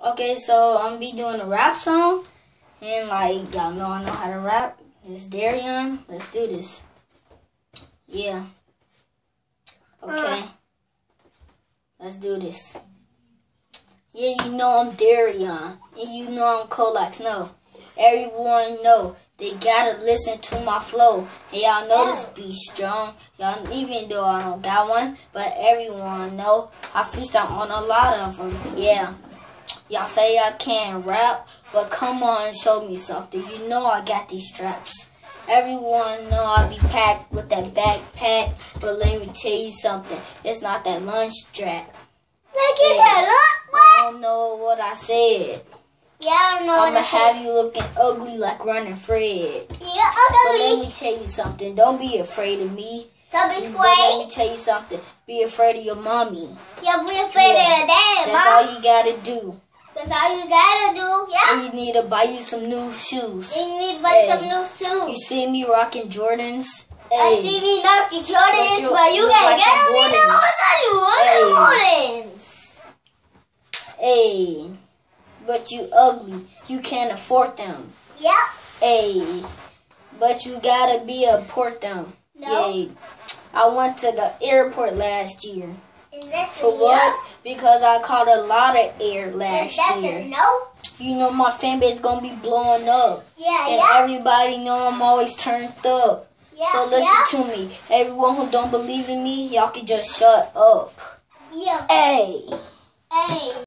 Okay, so I'm be doing a rap song, and like y'all know I know how to rap. It's Darion. Let's do this. Yeah. Okay. Let's do this. Yeah, you know I'm Darion, and you know I'm Colax. No, everyone know they gotta listen to my flow. And y'all know this beat strong. Y'all, even though I don't got one, but everyone know I freestyle on a lot of them. Yeah. Y'all say I can't rap, but come on and show me something. You know I got these straps. Everyone know I be packed with that backpack, but let me tell you something. It's not that lunch strap. I don't know what I said. Yeah, I don't know. I'ma have you looking ugly like Running Fred. Yeah, But ugly. let me tell you something. Don't be afraid of me. Don't be But let square. me tell you something. Be afraid of your mommy. Yeah, be afraid of your dad, That's Mom. all you gotta do. That's all you gotta do. Yeah. And you need to buy you some new shoes. You need to buy Hey. some new You shoes. see me rocking Jordans? I Hey. see me knocking Jordans, But but you look gotta like get the them in Jordans. the Jordans. Hey. But you ugly. You can't afford them. Yep. Hey. But you gotta be afford them. No. Yay. I went to the airport last year. And that's For a what? Because I caught a lot of air last That's year. a no. You know my fan base gonna be blowing up. Yeah, And yeah. everybody know I'm always turned up. Yeah, So listen to me. Everyone who don't believe in me, y'all can just shut up. Yeah. Hey. Hey.